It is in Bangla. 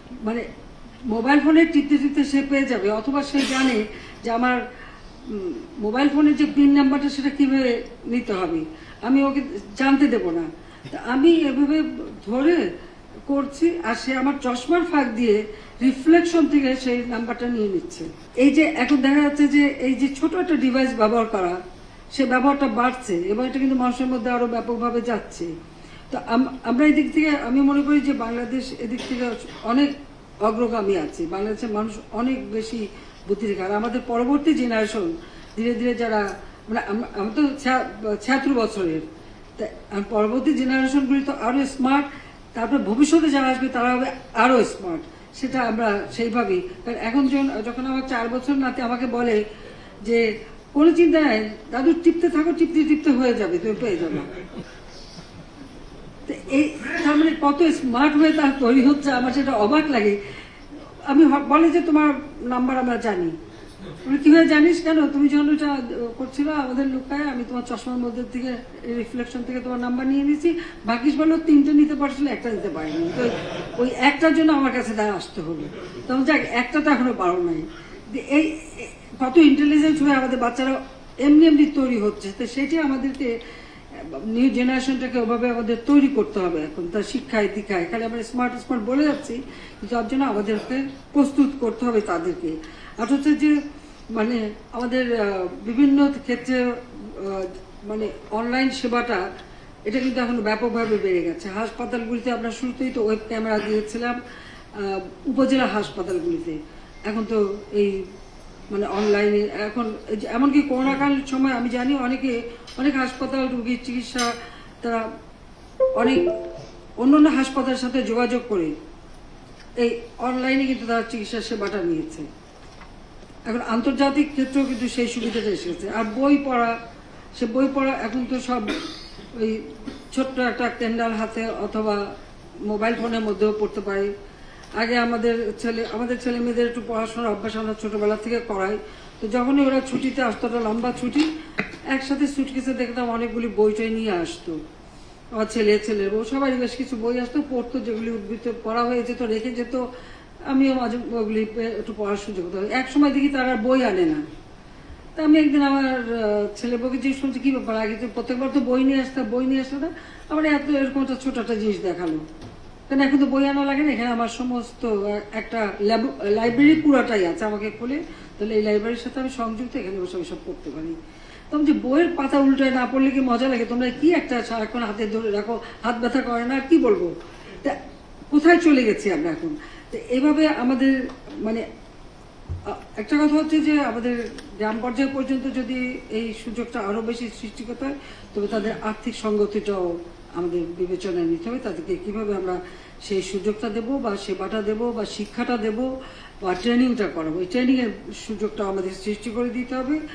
মানে মোবাইল ফোনে টিপতে টিপতে সে পেয়ে যাবে, অথবা সে জানে যে আমার মোবাইল ফোনের যে পিন নাম্বারটা সেটা কিভাবে নিতে হবে, আমি ওকে জানতে দেব না। আমি এভাবে ধরে করছি, আর সে আমার চশমার ফাঁক দিয়ে রিফ্লেকশন থেকে সেই নাম্বারটা নিয়ে নিচ্ছে। এই যে এখন দেখা যাচ্ছে যে এই যে ছোট একটা ডিভাইস ব্যবহার করা, সে ব্যবহারটা বাড়ছে এবং এটা কিন্তু মানুষের মধ্যে আরো ব্যাপকভাবে যাচ্ছে। তো আমরা এই দিক থেকে আমি মনে করি যে বাংলাদেশ এদিক থেকে অনেক অগ্রগামী আছে। বাংলাদেশের মানুষ অনেক বেশি বুদ্ধির, আর আমাদের পরবর্তী জেনারেশন ধীরে ধীরে যারা মানে আমরা তো ৭৬ বছরের, পরবর্তী জেনারেশনগুলি তো আরো স্মার্ট, তারপর ভবিষ্যতে যারা আসবে তারা হবে আরো স্মার্ট। সেটা আমরা সেইভাবেই, কারণ এখন যখন আমার ৪ বছর নাতি আমাকে বলে যে কোনো চিন্তা নাই দাদু, টিপতে থাকো, টিপতে টিপতে হয়ে যাবে, তুমি পেয়ে যাবে। এই তার মানে কত স্মার্ট হয়ে তার তৈরি হচ্ছে, আমার সেটা অবাক লাগে। আমি বলে যে তোমার নাম্বার আমরা জানি। কিভাবে জানিস? কেন তুমি যখন ওটা করছিল আমাদের লুকায়, আমি তোমার চশমার মধ্যে থেকে রিফ্লেকশন থেকে তোমার নাম্বার নিয়ে নিয়েছি। ভাগ্যিস বললো ৩টে নিতে পারছিল, একটা নিতে পারিনি, তো ওই একটার জন্য আমার কাছে তারা আসতে হলো। তখন যাক, একটা তো এখনো পারো নাই। এই কত ইন্টেলিজেন্স হয়ে আমাদের বাচ্চারা এমনি এমনি তৈরি হচ্ছে, তো সেটি আমাদেরকে নিউ জেনারেশনটাকে ওভাবে আমাদের তৈরি করতে হবে। এখন তার শিক্ষায় দীক্ষায় খালি আমরা স্মার্ট স্মার্ট বলে যাচ্ছি, যার জন্য আমাদেরকে প্রস্তুত করতে হবে তাদেরকে। আর হচ্ছে যে মানে আমাদের বিভিন্ন ক্ষেত্রে মানে অনলাইন সেবাটা এটা কিন্তু এখন ব্যাপকভাবে বেড়ে গেছে। হাসপাতালগুলিতে আমরা শুরুতেই তো ওয়েব ক্যামেরা দিয়েছিলাম উপজেলা হাসপাতালগুলিতে, এখন তো এই মানে অনলাইনে এখন এমনকি করোনাকালীন সময় আমি জানি অনেক হাসপাতাল রোগীর চিকিৎসা তারা অনেক অন্যান্য হাসপাতালের সাথে যোগাযোগ করে এই অনলাইনে কিন্তু তারা চিকিৎসা সেবাটা নিয়েছে। এখন আন্তর্জাতিক ক্ষেত্রেও কিন্তু সেই সুবিধাটা এসেছে। আর বই পড়া এখন তো সব ওই ছোট্ট একটা ক্যান্ডাল হাতে অথবা মোবাইল ফোনের মধ্যেও পড়তে পারে। আগে আমাদের ছেলে মেয়েদের একটু পড়াশোনার অভ্যাস আমরা ছোটবেলা থেকে করাই, তো যখনই ওরা ছুটিতে আসতো, একটা লম্বা ছুটি, একসাথে সুটকেসে দেখতাম অনেকগুলি বই টই নিয়ে আসতো। আমার ছেলের বউ সবাই বেশ কিছু বই আসতো, পড়তো, যেগুলি উদ্বৃত্ত পড়া হয়ে যেত, রেখে যেত। আমিও মাঝে ওগুলি একটু পড়ার সুযোগ হতো। এক সময় দেখি তারা বই আনে না। তা আমি একদিন আমার ছেলে বউকে জিজ্ঞেস করছি কি ব্যাপার, আগে তো প্রত্যেকবার তো বই নিয়ে আসতো না, আমার এত এরকম একটা ছোট একটা জিনিস দেখালো। কারণ এখন তো বই আনা লাগে না, এখানে আমার সমস্ত একটা লাইব্রেরি পুরাটাই আছে, আমাকে খুলে তাহলে এই লাইব্রেরির সাথে আমি সংযুক্ত, এখানে বসে আমি সব পড়তে পারি। তখন যে বইয়ের পাতা উল্টায় না পড়লে কি মজা লাগে? তোমরা কি একটা সারাক্ষণ হাতে ধরে রাখো, হাত ব্যথা করে না, কি বলবো? তা কোথায় চলে গেছি আমরা এখন? তো এইভাবে আমাদের মানে একটা কথা হচ্ছে যে আমাদের গ্রাম পর্যায় পর্যন্ত যদি এই সুযোগটা আরো বেশি সৃষ্টি করতে হয়, তবে তাদের আর্থিক সঙ্গতিটাও আমাদের বিবেচনায় নিতে হবে। তাদেরকে কিভাবে আমরা সেই সুযোগটা দেব বা সেবাটা দেব বা শিক্ষাটা দেব বা ট্রেনিংটা করাবো, এই ট্রেনিং এর সুযোগটা আমাদের সৃষ্টি করে দিতে হবে।